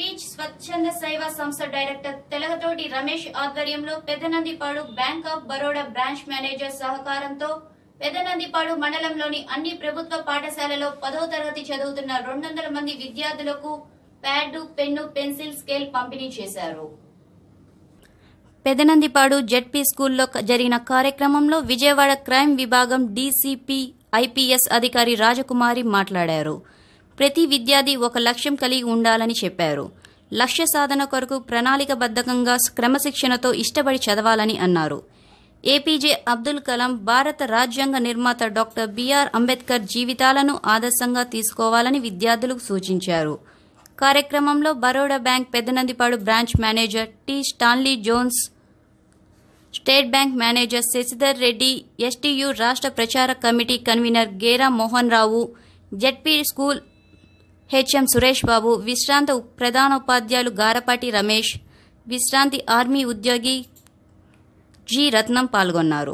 Speech స్వచ్ఛంద సేవా సంస్థ డైరెక్టర్ తెలగతోటి రమేష్ ఆధ్వర్యంలో Pedanandipadu Bank of Baroda branch manager సహకారంతో పెదనందిపాడు మండలంలోని అన్ని ప్రభుత్వ పాఠశాలలో 10వ తరగతి చదువుతున్న 200 మంది విద్యార్థులకు ప్యాడ్, పెన్ను, పెన్సిల్, స్కేల్ పంపిణీ చేశారు. పెదనందిపాడు జెడ్పీ స్కూల్లో జరిగిన కార్యక్రమంలో విజయవాడ క్రైమ్ విభాగం డీసీపీ ఐపీఎస్ అధికారి రాజకుమారి మాట్లాడారు. ప్రతి విద్యార్థి ఒక లక్ష్యం కలిగి ఉండాలని చెప్పారు. లక్ష్య సాధన కొరకు ప్రణాళికబద్ధంగా క్రమశిక్షణతో ఇష్టపడి చదవాలని అన్నారు. ఏపీజే అబ్దుల్ కలాం, భారత రాజ్యాంగ నిర్మాత డాక్టర్ బిఆర్ అంబేద్కర్ జీవితాలను ఆదర్శంగా తీసుకోవాలని విద్యార్థులకు సూచించారు. కార్యక్రమంలో Baroda bank Pedanandipadu branch manager T Stanley Jones, State Bank manager Shashidhar Reddy, STU రాష్ట్ర ప్రచార committee convener Gera Mohan Rao, ZP school HM Suresh Babu, విశ్రాంత ప్రధానోపాధ్యాయులు గారపాటి రమేష్, విశ్రాంతి ఆర్మీ ఉద్యోగి జి రత్నం పాల్గొన్నారు.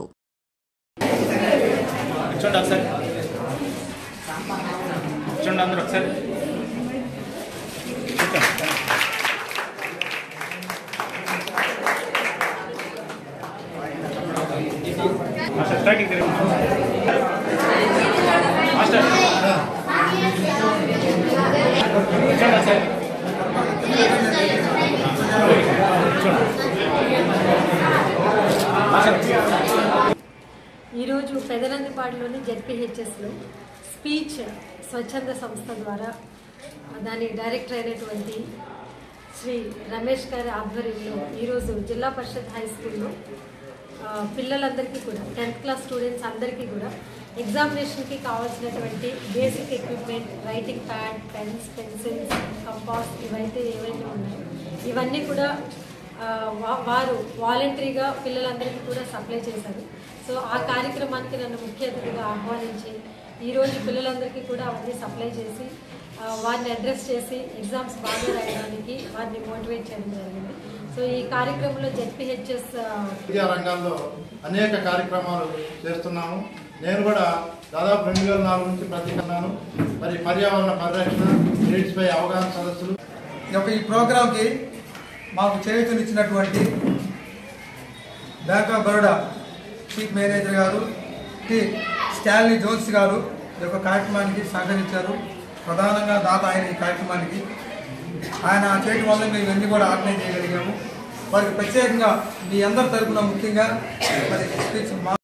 ఈరోజు పెదనందిపాడులోని జెడ్పీహెచ్ఎస్లో స్పీచ్ స్వచ్ఛంద సంస్థ ద్వారా దాని డైరెక్టర్ అయినటువంటి శ్రీ రమేష్ గారి ఆధ్వర్యంలో ఈరోజు జిల్లా పరిషత్ హై స్కూల్లో పిల్లలందరికీ కూడా 10th క్లాస్ స్టూడెంట్స్ అందరికీ కూడా ఎగ్జామినేషన్కి కావాల్సినటువంటి basic equipment, writing pad, pens, pencils, compass ఏవైతే ఉన్నాయో ఇవన్నీ కూడా వారు వాలంటరీగా పిల్లలందరికీ కూడా సప్లై చేశారు. సో ఆ కార్యక్రమానికి నన్ను ముఖ్య అతిథిగా ఆహ్వానించి ఈరోజు పిల్లలందరికీ కూడా అవన్నీ సప్లై చేసి వారిని అడ్రస్ చేసి ఎగ్జామ్స్ బాగా రాయడానికి వారిని మోటివేట్ చేయడం జరిగింది. సో ఈ కార్యక్రమంలో జెడ్పీహెచ్ఎస్ విద్యా రంగాల్లో అనేక కార్యక్రమాలు చేస్తున్నాము. నేను కూడా దాదాపు 2004 నుంచి ప్రతికన్నాను. మరి పర్యావరణ పరిరక్షణ, నీడ్స్పై అవగాహన సదస్సులు. ఈ ప్రోగ్రాంకి మాకు చేయూతనిచ్చినటువంటి Bank of Baroda chief manager గారు టి స్టాన్లీ జోన్స్ గారు ఈ యొక్క కార్యక్రమానికి సహకరించారు. ప్రధానంగా దాత ఆయన ఈ కార్యక్రమానికి ఆయన చేయడం వల్ల మేము ఇవన్నీ కూడా ఆర్గనైజ్ చేయగలిగాము. వారికి ప్రత్యేకంగా మీ అందరి తరఫున ముఖ్యంగా మరి